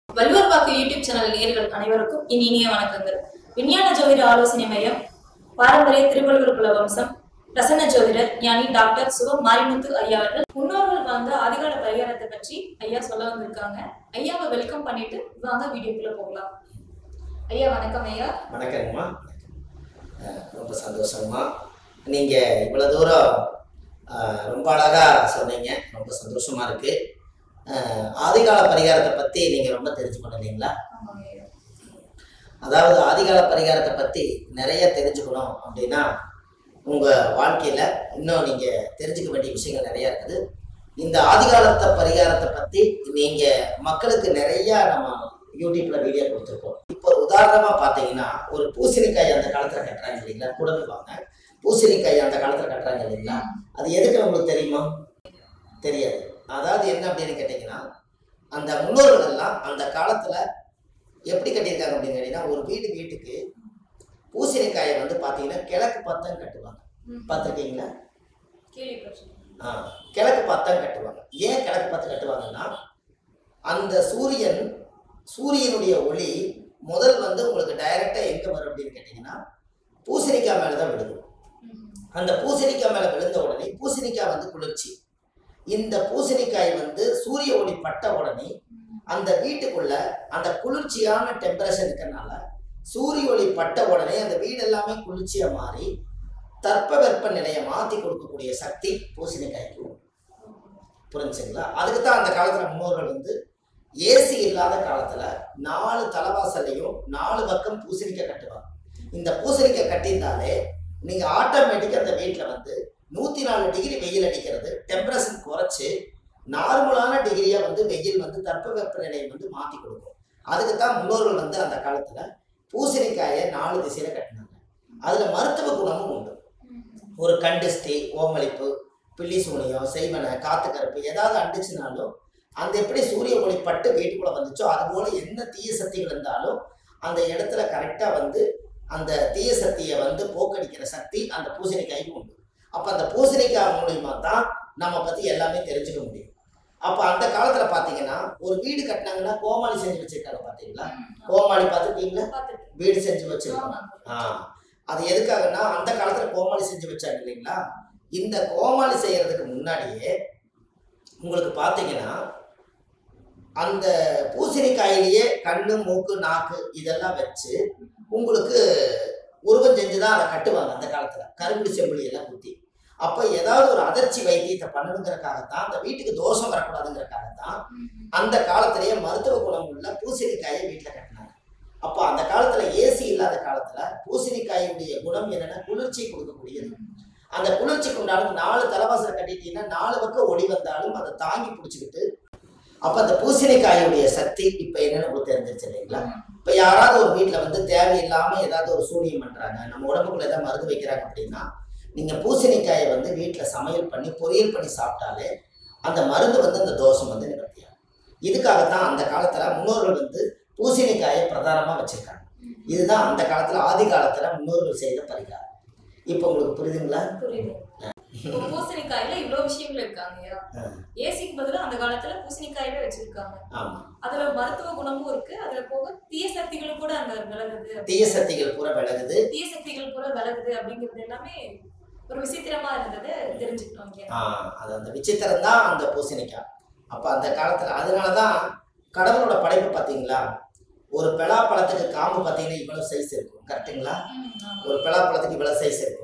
வள்ளுவர் வாக்கு YouTube channel நேயர்கள் அனைவருக்கும் இனிய வணக்கங்கள். விஞ்ஞான ஜோதிட ஆலோசனை மையம், பாரம்பரிய திருவள்ளுவர் குல வம்சம், பிரசன்ன ஜோதிடர் ஞானி டாக்டர் சுகம் மாரிமுத்து ஐயா அவர்கள் முன்னோர்கள் வாழ்ந்த ஆதிகால பரிகாரத்தை பற்றி ஐயா சொல்ல வந்திருக்காங்க. ஐயாவை வெல்கம் பண்ணிட்டு வாங்க வீடியோக்குள்ள போகலாம். ஐயா வணக்கம். ஐயா வணக்கங்கம்மா. ரொம்ப சந்தோஷமா நீங்க இவ்வளவு தூரம் ரொம்ப அழகா சொன்னீங்க. ரொம்ப சந்தோஷமா இருக்கு. ஆதிகால பரிகாரத்தை பத்தி நீங்க ரொம்ப தெரிஞ்சுக்கணும் இல்லைங்களா? அதாவது ஆதிகால பரிகாரத்தை பத்தி நிறைய தெரிஞ்சுக்கணும் அப்படின்னா உங்க வாழ்க்கையில இன்னும் நீங்க தெரிஞ்சுக்க வேண்டிய விஷயங்கள் நிறைய இருக்குது. இந்த ஆதிகாலத்தை பரிகாரத்தை பத்தி நீங்க மக்களுக்கு நிறைய நம்ம யூடியூப்ல வீடியோ கொடுத்துருக்கோம். இப்போ உதாரணமா பாத்தீங்கன்னா, ஒரு பூசணிக்காய் அந்த காலத்துல கட்டுறாங்க இல்லைங்களா? கூடவே வாங்க. பூசணிக்காய் அந்த காலத்துல கட்டுறாங்க இல்லைங்களா? அது எதுக்கு உங்களுக்கு தெரியுமா? தெரியாது. அதாவது என்ன அப்படின்னு கேட்டீங்கன்னா, அந்த முன்னோர்கள் எல்லாம் அந்த காலத்துல எப்படி கட்டியிருக்காங்க அப்படின்னு கேட்டீங்கன்னா, ஒரு வீட்டுக்கு பூசணிக்காயை வந்து பாத்தீங்கன்னா கிழக்கு பார்த்தம் கட்டுவாங்க. பார்த்துருக்கீங்களா? கிழக்கு பார்த்தம் கட்டுவாங்க. ஏன் கிழக்கு பார்த்து கட்டுவாங்கன்னா, அந்த சூரியனுடைய ஒளி முதல் வந்து உங்களுக்கு டைரக்டா எங்க வரும் அப்படின்னு கேட்டீங்கன்னா, பூசணிக்காய் மேலதான் விழுது. அந்த பூசணிக்காய் மேல விழுந்த உடனே பூசணிக்காய் வந்து குளிர்ச்சி. இந்த பூசணிக்காய் வந்து சூரிய ஒளி பட்ட உடனே அந்த வீட்டுக்குள்ள அந்த குளிர்ச்சியான டெம்பரேச்சர் இருக்கிறதுனால சூரிய ஒளி பட்ட உடனே அந்த வீடு எல்லாமே குளிர்ச்சியா மாறி தட்பவெப்ப நிலையை மாற்றி கொடுக்கக்கூடிய சக்தி பூசணிக்காய்க்கு. புரிஞ்சுங்களா? அதுக்கு தான் அந்த காலத்துல முன்னோர்கள் வந்து ஏசி இல்லாத காலத்துல 4 தலைவாசலையும் 4 பக்கம் பூசணிக்காய் கட்டுவாங்க. இந்த பூசணிக்காய் கட்டியிருந்தாலே நீங்க ஆட்டோமேட்டிக்கா அந்த வீட்டுல வந்து 104 டிகிரி வெயில் அடிக்கிறது, டெம்பரேச்சர் குறைச்சு நார்மலான டிகிரியா வந்து வெயில் வந்து தட்பவெப்ப நிலையை வந்து மாற்றி கொடுக்கும். அதுக்கு தான் முன்னோர்கள் வந்து அந்த காலத்துல பூசணிக்காயை 4 திசையில கட்டினாங்க. அதுல மருத்துவ குணமும் உண்டு. ஒரு கண்டிஸ்டி, ஓமளிப்பு, பில்லி சூனியம், செய்வனை, காத்து கருப்பு ஏதாவது அண்டிச்சுனாலும் அந்த எப்படி சூரிய ஒளி பட்டு வீட்டுக்குள்ள வந்துச்சோ அது போல என்ன தீய சக்திகள் இருந்தாலும் அந்த இடத்துல கரெக்டா வந்து அந்த தீய சக்தியை வந்து போக்கடிக்கிற சக்தி அந்த பூசணிக்காய்க்கு உண்டு. அப்ப அந்த பூசணிக்காய் மூலியமா தான் நம்ம பத்தி எல்லாமே தெரிஞ்சுக்க முடியும். அப்ப அந்த காலத்துல பாத்தீங்கன்னா, ஒரு வீடு கட்டினாங்கன்னா கோமாளி செஞ்சு வச்சிருக்காங்க. பாத்தீங்களா? கோமாளி பார்த்துருக்கீங்களா? வீடு செஞ்சு வச்சிருக்காங்க. அது எதுக்காகன்னா, அந்த காலத்துல கோமாளி செஞ்சு வச்சாங்க இல்லைங்களா? இந்த கோமாளி செய்யறதுக்கு முன்னாடியே உங்களுக்கு பாத்தீங்கன்னா, அந்த பூசணிக்காயிலேயே கண்ணு, மூக்கு, நாக்கு இதெல்லாம் வச்சு உங்களுக்கு உருவம் செஞ்சுதான் அதை கட்டுவாங்க. அந்த காலத்துல கரும்புடி செம்புளி எல்லாம் குத்தி. அப்ப ஏதாவது ஒரு அதிர்ச்சி வைத்தியத்தை பண்ணணுங்கிறக்காகத்தான், அந்த வீட்டுக்கு தோஷம் வரக்கூடாதுங்கிறக்காகத்தான் அந்த காலத்திலேயே மருத்துவ குணம் உள்ள பூசணிக்காயை வீட்டுல கட்டினாங்க. அப்ப அந்த காலத்துல ஏசி இல்லாத காலத்துல பூசணிக்காயுடைய குணம் என்னன்னா, குளிர்ச்சி கொடுக்கக்கூடியது. அந்த குளிர்ச்சிக்கு உண்டாலும் 4 தலைவாசலை கட்டிட்டீங்கன்னா 4 பக்கம் ஒளி வந்தாலும் அதை தாங்கி பிடிச்சிக்கிட்டு, அப்ப அந்த பூசணிக்காயுடைய சக்தி இப்ப என்னன்னு உங்களுக்கு தெரிஞ்சிருச்சு இல்லைங்களா? இப்ப யாராவது ஒரு வீட்டுல வந்து தேவையில்லாம ஏதாவது ஒரு சூனியம் பண்றாங்க, நம்ம உடம்புக்குள்ள ஏதாவது மருந்து வைக்கிறாங்க அப்படின்னா, நீங்க பூசணிக்காயை வந்து வீட்டுல சமையல் பண்ணி பொரியல் பண்ணி சாப்பிட்டாலே அந்த மருந்து வந்து அந்த தோஷம் வந்து நிவர்த்தியாகும். இதுக்காகத்தான் அந்த காலத்துல முன்னோர்கள் வந்து பூசணிக்காயை பிரதானமா வச்சிருக்காங்க. இதுதான் அந்த காலத்துல ஆதி காலத்துல முன்னோர்கள் செய்த பரிகாரம். இப்ப உங்களுக்கு புரியுதுங்களா? புரியுது. பூசணிக்காயில இவ்வளவு விஷயங்கள் இருக்காங்க. ஏசிக்கு பதிலா அந்த காலத்துல பூசணிக்காயவே வச்சிருக்காங்க. அதுல மருத்துவ குணமும் இருக்கு. அதுல போக தீய சக்திகள் கூட அங்க விலகுது. தீய சக்திகள் பூரா விலகுது அப்படிங்கிறது எல்லாமே ஒரு விசித்திரமா இருந்தது. தெரிஞ்சுக்கிட்டோம். அது அந்த விசித்திரம் தான் அந்த பூசணிக்காய். அப்ப அந்த காலத்துல அதனாலதான் கடவுளோட படைப்பு பாத்தீங்களா, ஒரு பலாப்பழத்துக்கு காம்பு பாத்தீங்கன்னா இவ்வளவு சைஸ் இருக்கும். கரெக்டுங்களா? ஒரு பலாப்பழத்துக்கு இவ்வளவு சைஸ் இருக்கும்.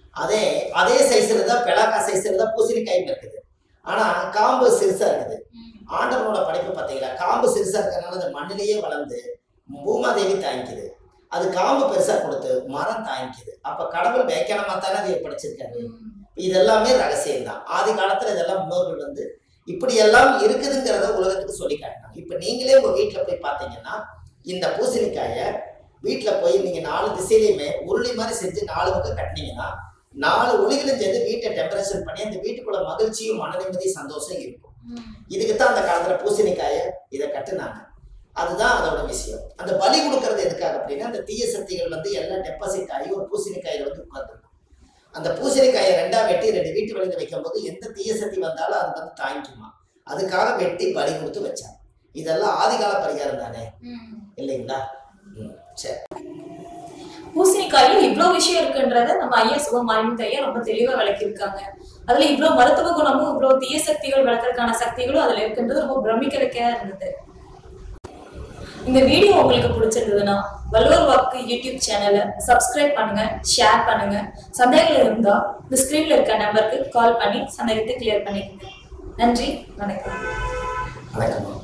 அதே சைஸ்ல தான் பெலாக்காய் சைஸ்ல தான் பூசணிக்காயும் இருக்குது. ஆனா காம்பு சிறுசா இருக்குது. ஆண்டவனோட படைப்பு பாத்தீங்களா, காம்பு சிறுசா இருக்கிறதுனால அது மண்ணிலேயே வளர்ந்து பூமாதேவி தாங்கிக்குது. அது காம்பு பெருசா கொடுத்து மரம் தாங்கிக்குது. அப்ப கடவுள் வேக்கணமா தானே அதை படைச்சிருக்காரு. இதெல்லாமே ரகசியம் தான். ஆதி காலத்துல இதெல்லாம் முன்னோர்கள் வந்து இப்படி எல்லாம் இருக்குதுங்கிறத உலகத்துக்கு சொல்லி காட்டினாங்க. இப்ப நீங்களே உங்க வீட்டுல போய் பாத்தீங்கன்னா, இந்த பூசணிக்காய வீட்டுல போய் நீங்க 4 திசையிலையுமே உருளி மாதிரி செஞ்சு 4 பக்கம் கட்டினீங்கன்னா 4 ஒளிகளும் சேர்ந்து வீட்டை டெம்பரேச்சர் பண்ணி அந்த வீட்டுக்குள்ள மகிழ்ச்சியும் மன நிம்மதி சந்தோஷம் இருக்கும். இதுக்குத்தான் அந்த காலத்துல பூசணிக்காய இதை கட்டுனாங்க. அதுதான் அதோட விஷயம். அந்த பலி கொடுக்கறது எதுக்காக அப்படின்னா, அந்த தீய சக்திகள் வந்து எல்லாம் டெபாசிட் ஆகி ஒரு பூசணிக்காயில வந்து உட்கார்ந்துருக்கும். அந்த பூசணிக்காயை 2ஆ வெட்டி 2 வீட்டு வெளியில வைக்கும் போது எந்த தீய சக்தி வந்தாலும் அது வந்து தாங்கிக்குமா, அதுக்காக வெட்டி பலி கொடுத்து வச்சாங்க. இதெல்லாம் ஆதிகால பரிகாரம் தானே இல்லைங்களா? சரி. பூசணிக்காயில இவ்வளவு விஷயம் இருக்குன்றத நம்ம ஐயா சுப மாரிமுத்து ஐயா ரொம்ப தெளிவா விளக்கியிருக்காங்க. அதுல இவ்வளவு மருத்துவ குணமும் இவ்வளவு தீய சக்திகள் வளர்க்கறதுக்கான சக்திகளும் அதுல இருக்குன்றது ரொம்ப பிரமிக்கிறதுக்கா இருந்தது. இந்த வீடியோ உங்களுக்கு பிடிச்சிருந்ததுன்னா வள்ளுவர் வாக்கு யூடியூப் சேனலை சப்ஸ்கிரைப் பண்ணுங்க, ஷேர் பண்ணுங்க. சந்தேகங்கள் இருந்தா இந்த ஸ்கிரீன்ல இருக்க நம்பருக்கு கால் பண்ணி சந்தேகத்தை கிளியர் பண்ணிக்கங்க. நன்றி, வணக்கம். வணக்கம்.